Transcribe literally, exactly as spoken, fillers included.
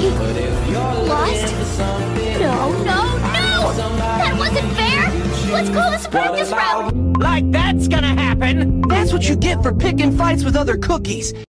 we lost? No, no, no! That wasn't fair! Let's call this a practice round! Like that's gonna happen! That's what you get for picking fights with other cookies.